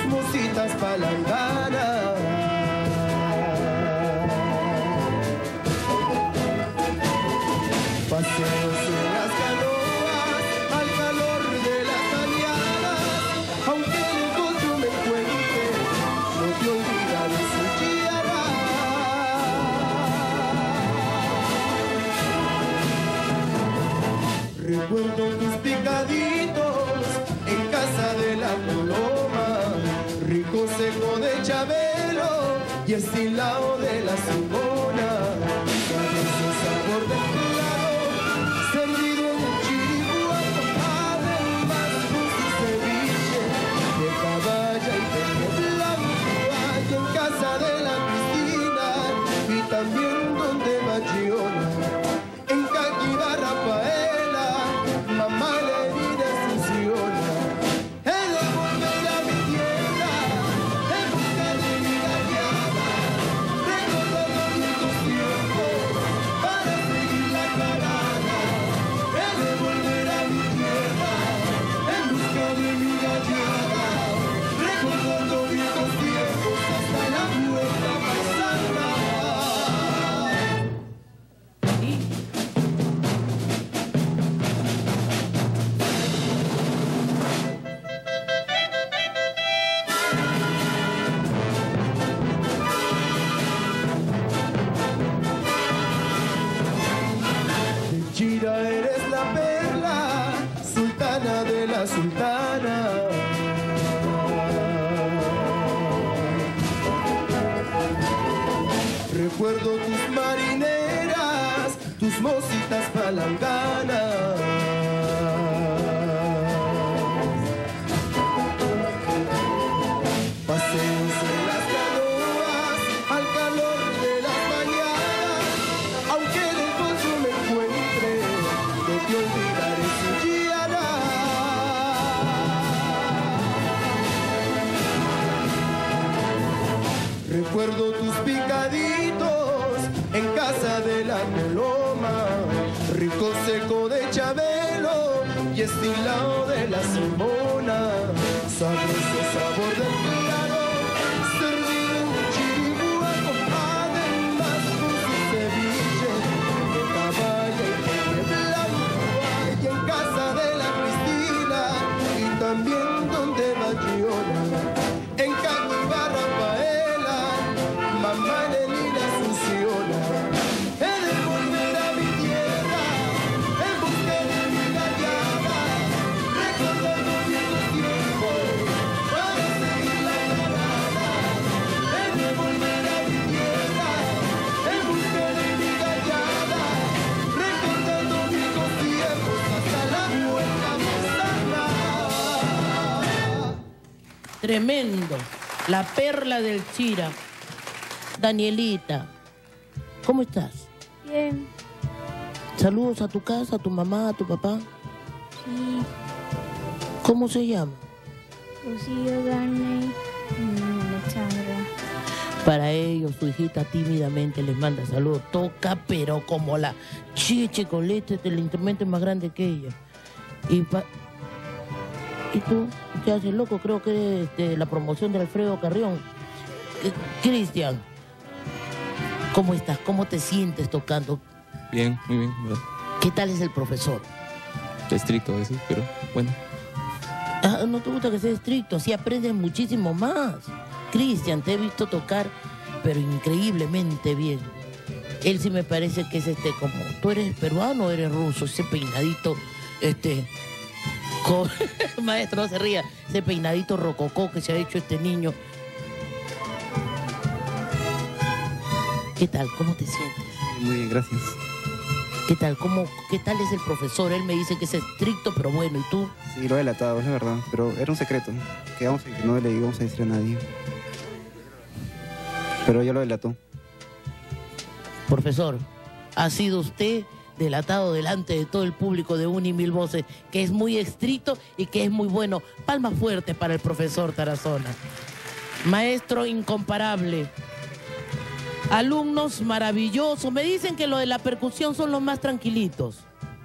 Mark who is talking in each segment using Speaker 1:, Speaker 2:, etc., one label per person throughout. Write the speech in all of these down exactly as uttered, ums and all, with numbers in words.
Speaker 1: tus mositas palanganas. Paseos en las canoas al calor de las mañanas, aunque en el coche me encuentre, no te olvidaré su chiara. Recuerdo tus picaditos en casa de la Coloma, rico seco de Chabelo y estilao de la Simona, sabroso sabor de claro, servido en un chiriguaco, además con su ceviche de caballa y peje blanco, hay en casa de la Cristina y también donde Machiona, en Caquiva Rafaela, mamá Lenina funciona. He de volver a mi tierra en busca de mi gallada, recordando viejos tiempos para seguir la carada. He de volver a mi tierra en busca de mi gallada, recordando viejos tiempos hasta la vuelta pasada. Chira, eres la perla, sultana de la sultana. Recuerdo tus marineras, tus mositas palanganas. Paseos en las canoas al calor de las mañanas, aunque en el poncho me encuentre, no te olvidaré su chiara. Recuerdo tus picaditos en casa de la Coloma, rico seco de Chabelo y estilao de la Simona, sabroso sabor del claro, servido en un chiriguaco, además con su ceviche de caballa y peje blanco, hay en casa de la Cristina y también donde Machiona, en Caquiva Rafaela, mamá Lenina funciona. He de volver a mi tierra en busca de mi gallada, recordando viejos tiempos para seguir la carada. He de volver a mi tierra en busca de mi gallada, recordando viejos tiempos hasta la vuelta pasada.
Speaker 2: Tremendo. La perla del Chira. Danielita, ¿cómo estás?
Speaker 3: Bien,
Speaker 2: Saludos a tu casa, a tu mamá, a tu papá.
Speaker 3: sí,
Speaker 2: ¿Cómo se llama?
Speaker 3: Rocío, Dani, Alexandra.
Speaker 2: Para ellos, su hijita tímidamente les manda saludos. Toca, pero como la chiche colete, el instrumento es más grande que ella. Y, pa... ¿Y tú? ¿Qué haces, loco? Creo que es este, la promoción de Alfredo Carrión. Eh, Cristian, ¿cómo estás? ¿Cómo te sientes tocando?
Speaker 4: Bien, muy bien, ¿verdad?
Speaker 2: ¿Qué tal es el profesor?
Speaker 4: Estricto a veces, pero bueno.
Speaker 2: Ah, ¿no te gusta que sea estricto? Así aprendes muchísimo más. Cristian, te he visto tocar, pero increíblemente bien. Él sí me parece que es este como... ¿Tú eres peruano o eres ruso? Ese peinadito, este... con- Maestro, no se ría. Ese peinadito rococó que se ha hecho este niño. ¿Qué tal? ¿Cómo te sientes?
Speaker 4: Muy bien, gracias.
Speaker 2: ¿Qué tal? ¿Cómo, ¿Qué tal es el profesor? Él me dice que es estricto, pero bueno, ¿y tú?
Speaker 5: Sí, lo he delatado, es la verdad, pero era un secreto. Quedamos en que no le íbamos a decir a nadie. Pero ya lo delató.
Speaker 2: Profesor, ha sido usted delatado delante de todo el público de Una y Mil Voces, que es muy estricto y que es muy bueno. Palmas fuertes para el profesor Tarazona. Maestro incomparable. Alumnos maravillosos. Me dicen que lo de la percusión son los más tranquilitos.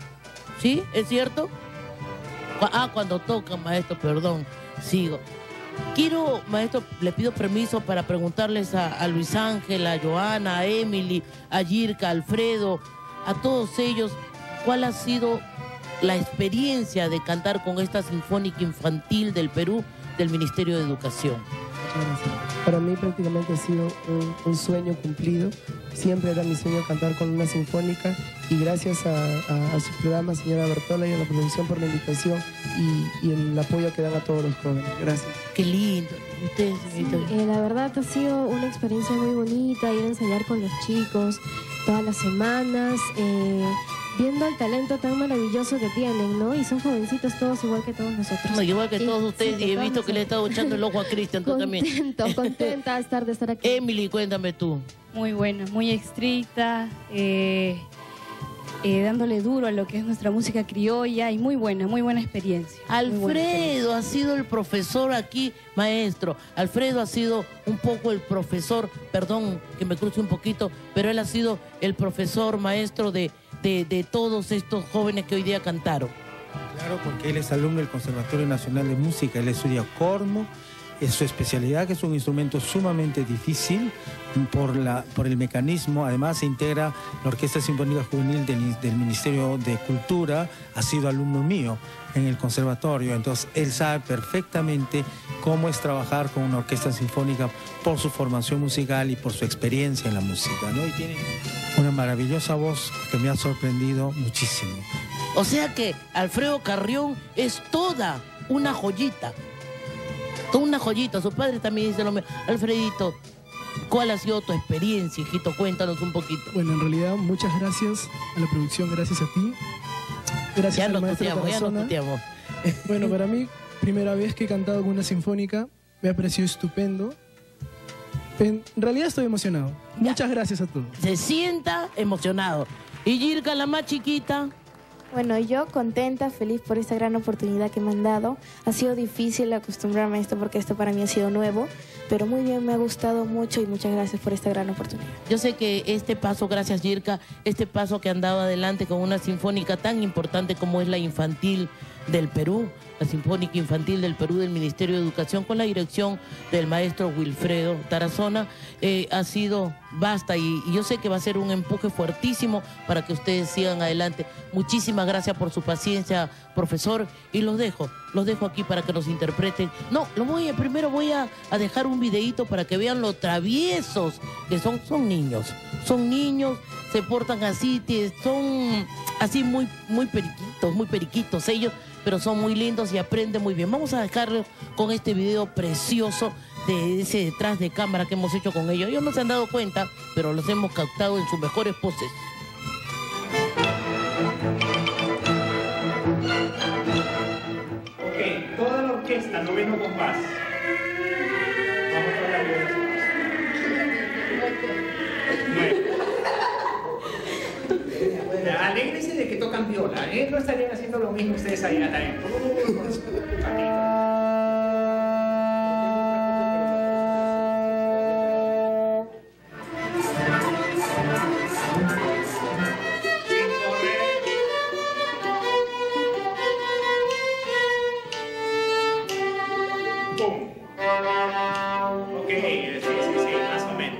Speaker 2: ¿Sí? ¿Es cierto? Cu- Ah, cuando tocan, maestro, perdón. Sigo. Quiero, maestro, le pido permiso para preguntarles a, a Luis Ángel, a Joana, a Emily, a Yirka, a Alfredo, a todos ellos, ¿cuál ha sido la experiencia de cantar con esta Sinfónica Infantil del Perú del Ministerio de Educación?
Speaker 6: Muchas gracias. Para mí prácticamente ha sido un, un sueño cumplido. Siempre era mi sueño cantar con una sinfónica y gracias a, a, a su programa, señora Bertola, y a la producción por la invitación y, y el apoyo que dan a todos los jóvenes. Gracias.
Speaker 2: Qué lindo. Ustedes,
Speaker 7: Sí, eh, la verdad ha sido una experiencia muy bonita ir a ensayar con los chicos todas las semanas, eh, viendo el talento tan maravilloso que tienen, ¿no? Y son jovencitos todos igual que todos nosotros.
Speaker 2: No, igual que
Speaker 7: Y-
Speaker 2: todos ustedes,
Speaker 7: sí,
Speaker 2: y he
Speaker 7: todos
Speaker 2: visto que le he estado echando el ojo a Cristian, tú también.
Speaker 7: Contento, contenta de estar, de estar aquí.
Speaker 2: Emily, cuéntame tú.
Speaker 8: Muy buena, muy estricta, eh, eh, dándole duro a lo que es nuestra música criolla y muy buena, muy buena experiencia. muy buena experiencia.
Speaker 2: Alfredo ha sido el profesor aquí, maestro. Alfredo ha sido un poco el profesor, perdón que me cruce un poquito, pero él ha sido el profesor maestro de, de, de todos estos jóvenes que hoy día cantaron.
Speaker 9: Claro, porque él es alumno del Conservatorio Nacional de Música, él estudia corno, es su especialidad, que es un instrumento sumamente difícil por, la, por el mecanismo. Además se integra la Orquesta Sinfónica Juvenil del, del Ministerio de Cultura, ha sido alumno mío en el conservatorio, entonces él sabe perfectamente cómo es trabajar con una orquesta sinfónica por su formación musical y por su experiencia en la música, ¿no? Y tiene una maravillosa voz que me ha sorprendido muchísimo.
Speaker 2: O sea que Alfredo Carrión es toda una joyita. Toda una joyita. Su padre también dice lo mismo. Alfredito, ¿cuál ha sido tu experiencia, hijito? Cuéntanos un poquito.
Speaker 10: Bueno, en realidad, muchas gracias a la producción, gracias a ti. Gracias
Speaker 2: Ya
Speaker 10: al
Speaker 2: nos
Speaker 10: maestro
Speaker 2: tuteamos, ya nos
Speaker 10: Tarazona.
Speaker 2: tuteamos.
Speaker 10: Bueno, para mí, primera vez que he cantado con una sinfónica, me ha parecido estupendo. En realidad estoy emocionado. Muchas gracias a todos.
Speaker 2: Se sienta emocionado. Y Yirka, la más chiquita.
Speaker 11: Bueno, yo contenta, feliz por esta gran oportunidad que me han dado. Ha sido difícil acostumbrarme a esto porque esto para mí ha sido nuevo, pero muy bien, me ha gustado mucho y muchas gracias por esta gran oportunidad.
Speaker 2: Yo sé que este paso, gracias Yirka, este paso que han dado adelante con una sinfónica tan importante como es la infantil del Perú, la Sinfónica Infantil del Perú del Ministerio de Educación, con la dirección del maestro Wilfredo Tarazona, eh, ha sido basta y, y yo sé que va a ser un empuje fuertísimo para que ustedes sigan adelante. Muchísimas gracias por su paciencia, profesor, y los dejo, los dejo aquí para que nos interpreten. No, lo voy a, primero voy a, a dejar un videíto para que vean lo traviesos que son, son niños, son niños, se portan así, tie- son así muy, muy periquitos, muy periquitos ellos, pero son muy lindos y aprenden muy bien. Vamos a dejarlo con este video precioso de ese detrás de cámara que hemos hecho con ellos. Ellos no se han dado cuenta, pero los hemos captado en sus mejores poses.
Speaker 12: Ok, toda la orquesta, noveno compás. Vamos a hablar de eso. Alégrense de que tocan viola, ¿eh? No estarían haciendo lo mismo ustedes ahí adentro. Pum. Ok, sí, sí, sí, más o menos.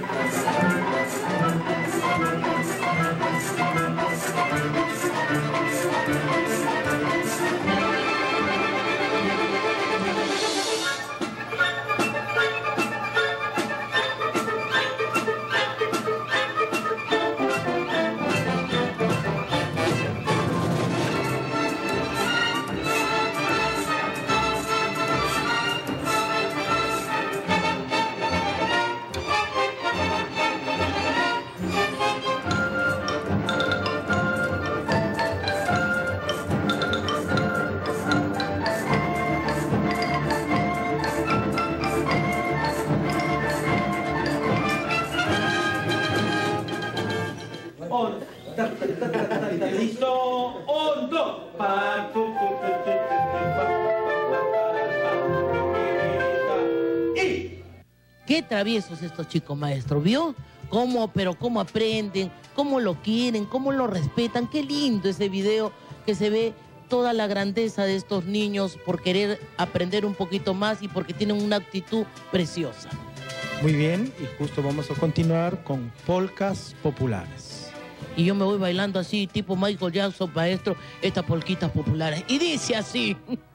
Speaker 12: On. Listo. On, dos. Pa, tu, tu, tu, tu, tu, pa,
Speaker 2: Y qué traviesos estos chicos, maestro, ¿vio? Cómo, pero cómo aprenden, cómo lo quieren, cómo lo respetan. Qué lindo ese video que se ve toda la grandeza de estos niños por querer aprender un poquito más y porque tienen una actitud preciosa.
Speaker 9: Muy bien, y justo vamos a continuar con polcas populares.
Speaker 2: Y yo me voy bailando así, tipo Michael Jackson, maestro, estas polquitas populares. Y dice así...